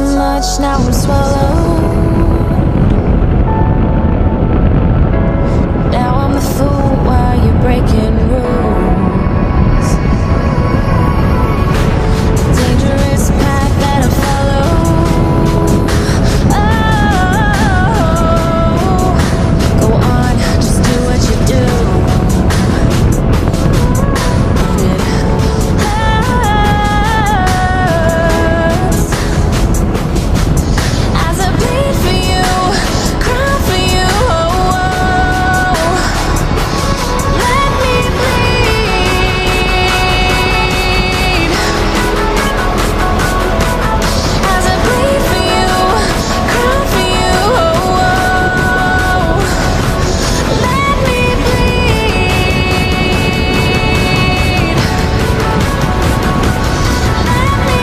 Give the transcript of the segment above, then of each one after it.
much, now I'm swallowed. Now I'm the fool while you're breaking rules. Dangerous path that I follow. Oh, go on, just do what you do. It hurts as I bleed for you, cry for you. Let me bleed as I bleed for you, cry for you. Let me bleed. Let me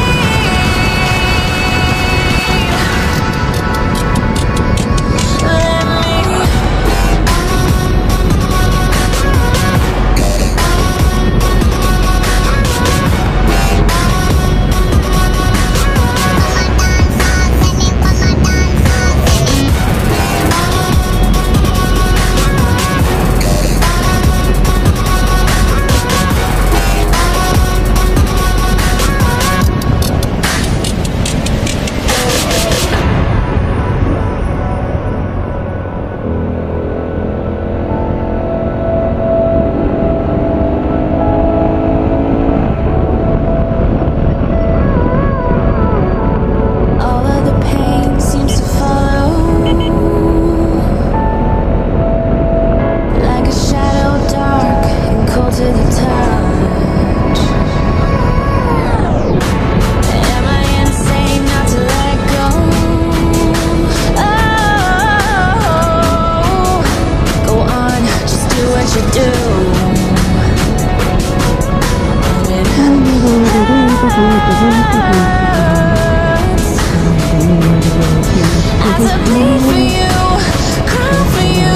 all of the pain seems to follow like a shadow, dark and cold to the touch. Am I insane not to let go? Oh, go on, just do what you do. It hurts as I bleed for you, cry for you.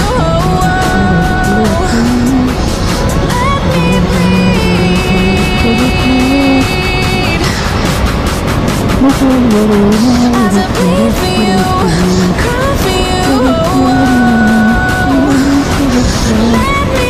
Let me bleed as I bleed for you, cry for you. Let me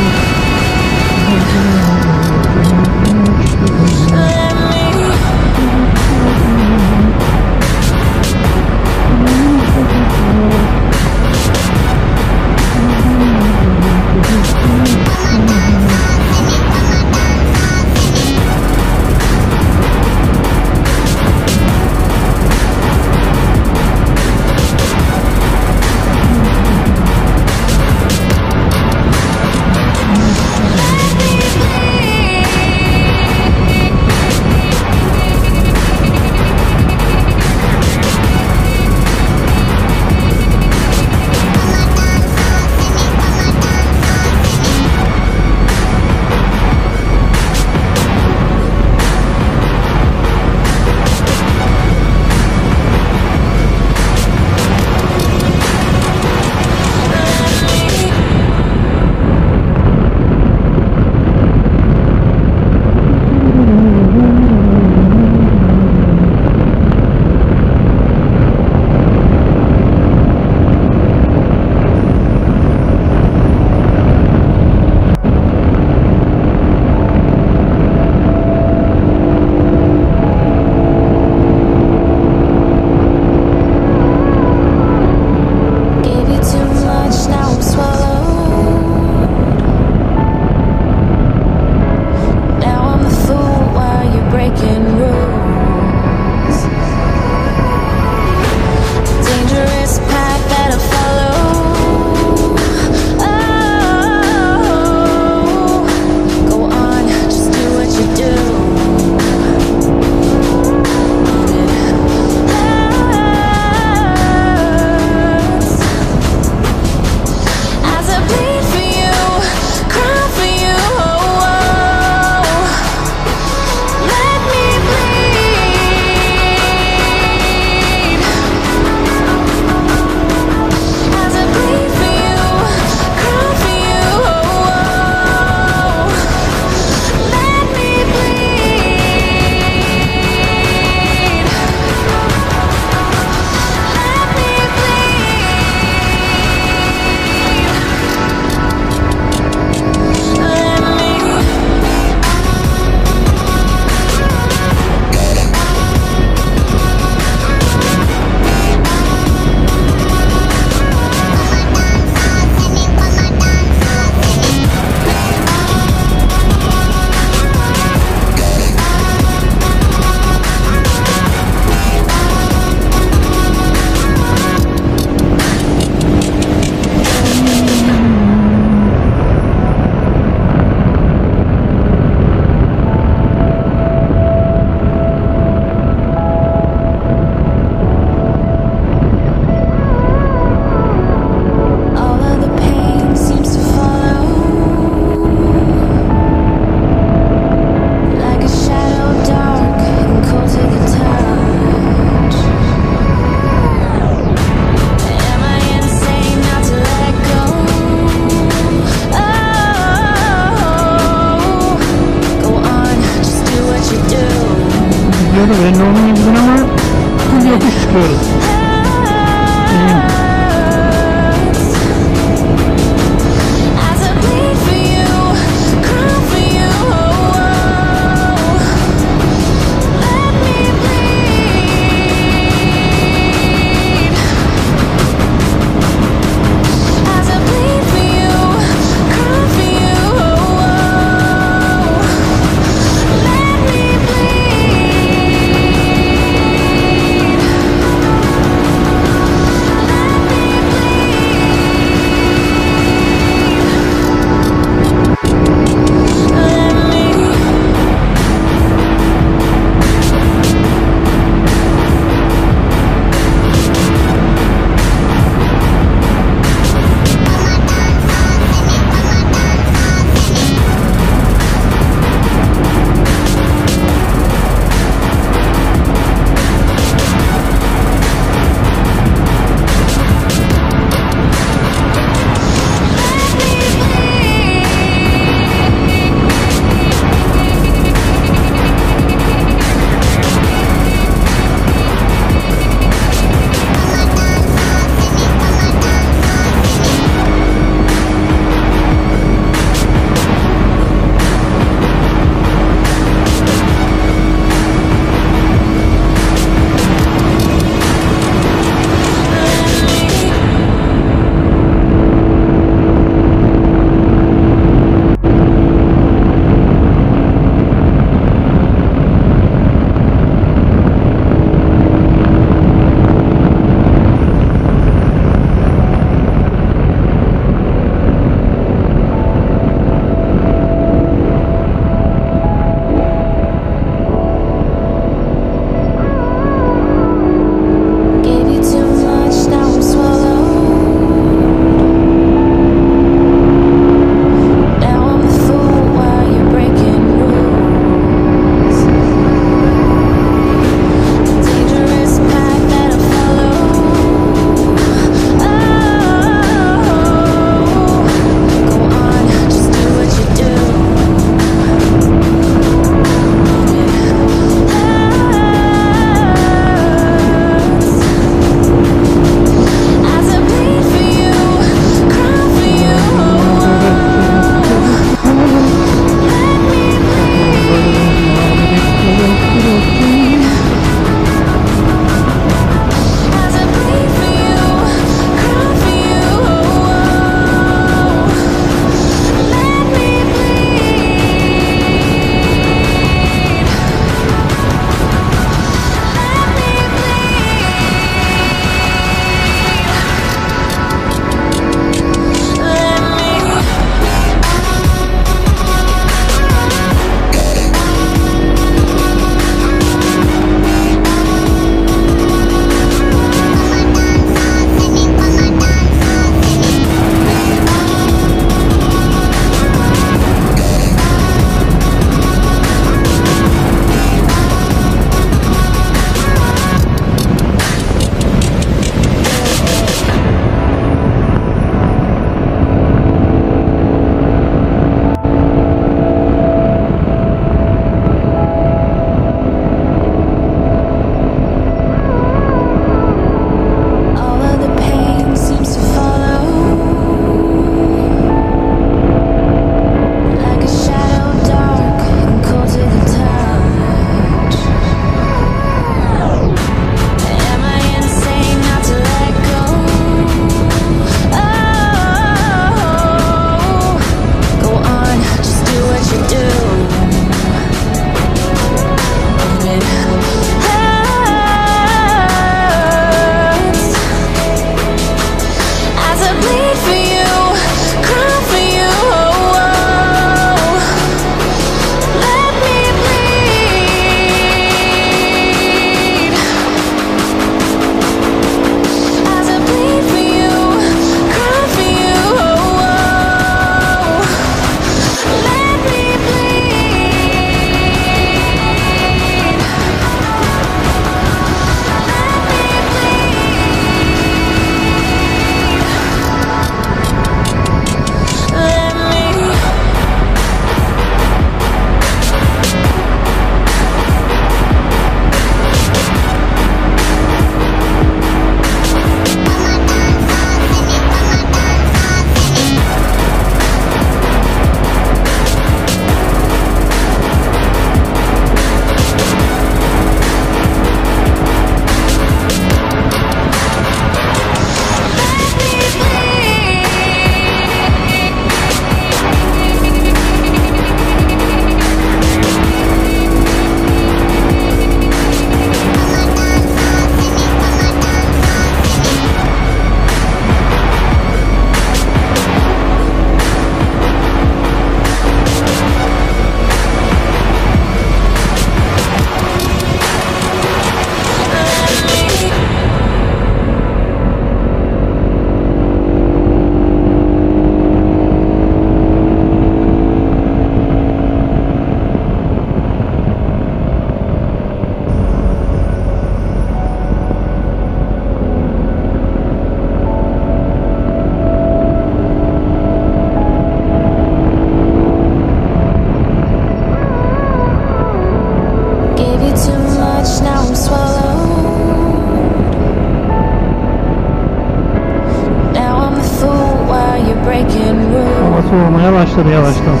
başladı yavaştan.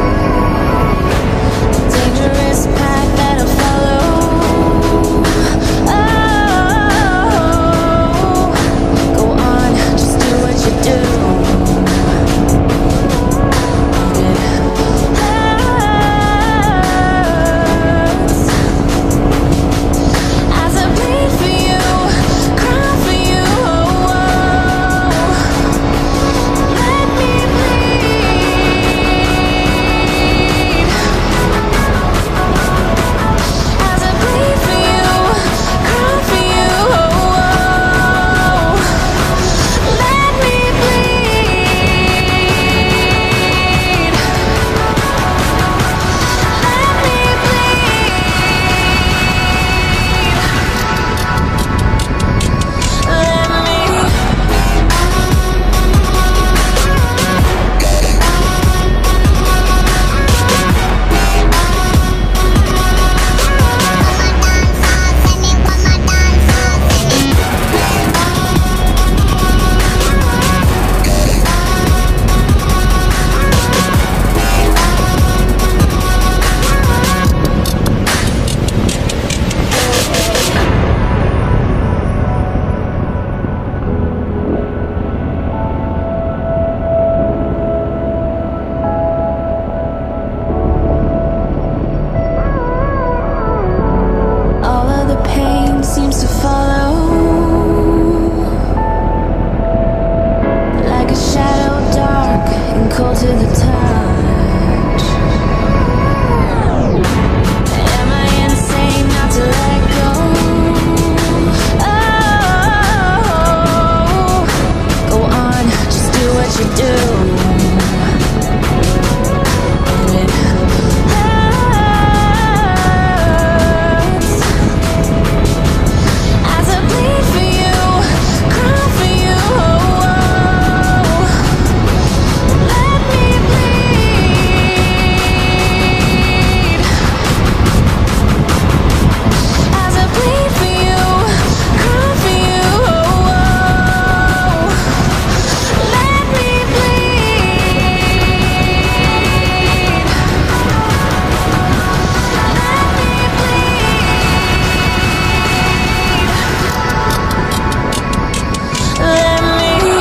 dangerous path that I'll follow. Oh, go on, just do what you do. It hurts as I bleed for you, cry for you. Let me bleed as I bleed for you, cry for you. Let me bleed. Let me bleed. Let me. All of the pain seems to follow like a shadow, dark and cold to the touch. Am I insane not to let go? Oh, go on, just do what you do. And it hurts as I bleed for you, cry for you. Let me bleed as I bleed for you, cry for you. Let me bleed. Let me.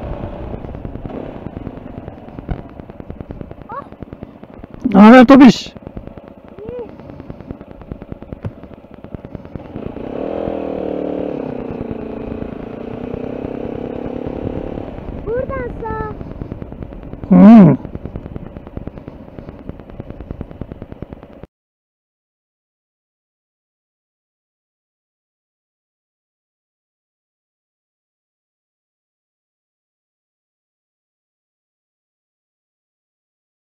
Ne haber Tobiş?